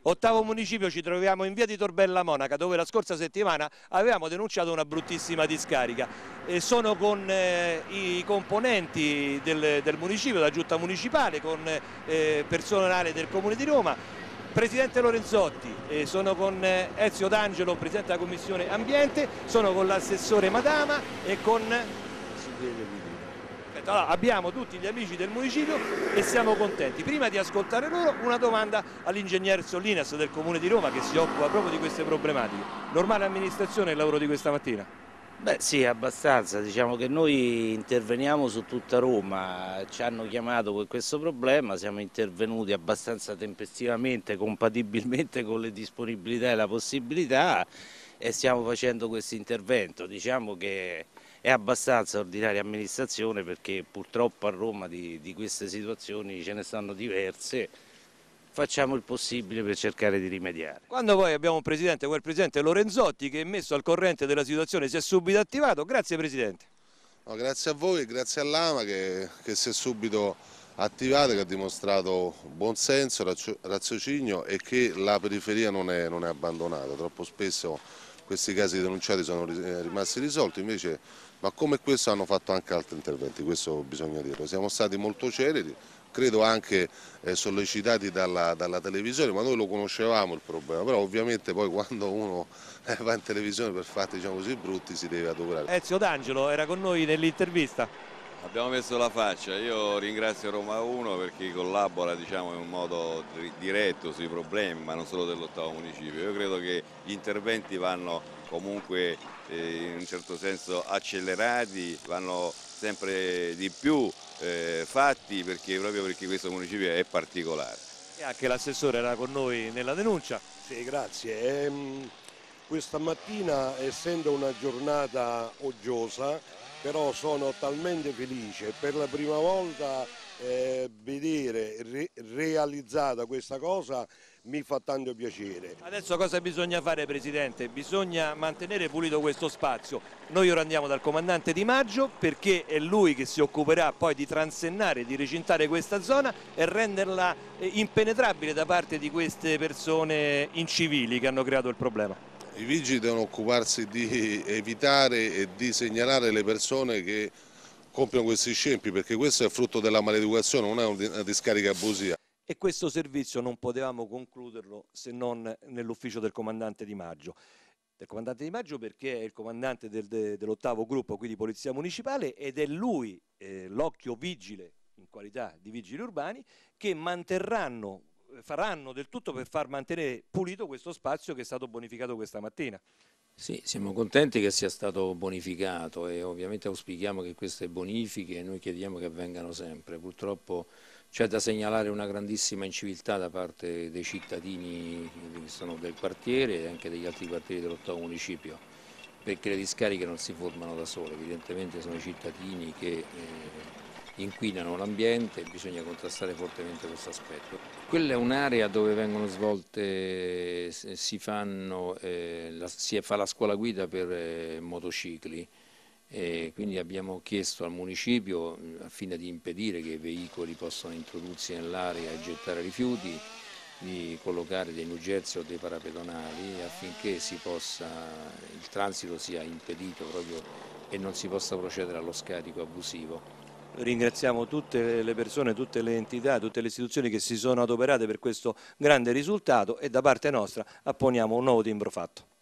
Ottavo municipio, ci troviamo in via di Torbella Monaca, dove la scorsa settimana avevamo denunciato una bruttissima discarica. E sono con i componenti del municipio, della giunta municipale, con personale del Comune di Roma, Presidente Lorenzotti, sono con Ezio D'Angelo, Presidente della Commissione Ambiente, sono con l'assessore Madama e con... Allora, abbiamo tutti gli amici del municipio e siamo contenti. Prima di ascoltare loro, una domanda all'ingegner Solinas del Comune di Roma, che si occupa proprio di queste problematiche. Normale amministrazione il lavoro di questa mattina? Beh sì, abbastanza, diciamo che noi interveniamo su tutta Roma, ci hanno chiamato per questo problema, siamo intervenuti abbastanza tempestivamente, compatibilmente con le disponibilità e la possibilità e stiamo facendo questo intervento. Diciamo che è abbastanza ordinaria amministrazione perché purtroppo a Roma di queste situazioni ce ne stanno diverse. Facciamo il possibile per cercare di rimediare. Quando poi abbiamo un presidente, quel presidente Lorenzotti, che è messo al corrente della situazione, si è subito attivato. Grazie Presidente. No, grazie a voi e grazie all'AMA che si è subito attivata, che ha dimostrato buonsenso, raziocinio e che la periferia non è abbandonata. Troppo spesso questi casi denunciati sono rimasti risolti, invece, ma come questo hanno fatto anche altri interventi, questo bisogna dirlo. Siamo stati molto celeri, credo anche sollecitati dalla televisione, ma noi lo conoscevamo il problema, però ovviamente poi quando uno va in televisione per fatti diciamo così brutti si deve adoperare. Ezio D'Angelo era con noi nell'intervista. Abbiamo messo la faccia, io ringrazio Roma 1 perché collabora diciamo, in un modo diretto sui problemi, ma non solo dell'ottavo municipio. Io credo che gli interventi vanno comunque in un certo senso accelerati, vanno sempre di più fatti proprio perché questo municipio è particolare. E anche l'assessore era con noi nella denuncia. Sì, grazie. Questa mattina, essendo una giornata uggiosa, però sono talmente felice per la prima volta vedere realizzata questa cosa mi fa tanto piacere. Adesso cosa bisogna fare Presidente? Bisogna mantenere pulito questo spazio. Noi ora andiamo dal comandante Di Maggio perché è lui che si occuperà poi di transennare, di recintare questa zona e renderla impenetrabile da parte di queste persone incivili che hanno creato il problema. I vigili devono occuparsi di evitare e di segnalare le persone che compiono questi scempi, perché questo è frutto della maleducazione, non è una discarica abusiva. E questo servizio non potevamo concluderlo se non nell'ufficio del comandante Di Maggio. Del comandante Di Maggio perché è il comandante dell'ottavo gruppo qui di Polizia Municipale ed è lui l'occhio vigile in qualità di vigili urbani che faranno del tutto per far mantenere pulito questo spazio che è stato bonificato questa mattina. Sì, siamo contenti che sia stato bonificato e ovviamente auspichiamo che queste bonifiche noi chiediamo che avvengano sempre. Purtroppo c'è da segnalare una grandissima inciviltà da parte dei cittadini che sono del quartiere e anche degli altri quartieri dell'ottavo municipio, perché le discariche non si formano da sole, evidentemente sono i cittadini che inquinano l'ambiente e bisogna contrastare fortemente questo aspetto. Quella è un'area dove vengono svolte, si fa la scuola guida per motocicli e quindi abbiamo chiesto al municipio al fine di impedire che i veicoli possano introdursi nell'area e gettare rifiuti di collocare dei nugerzi o dei parapedonali affinché il transito sia impedito proprio e non si possa procedere allo scarico abusivo. Ringraziamo tutte le persone, tutte le entità, tutte le istituzioni che si sono adoperate per questo grande risultato e da parte nostra apponiamo un nuovo timbro fatto.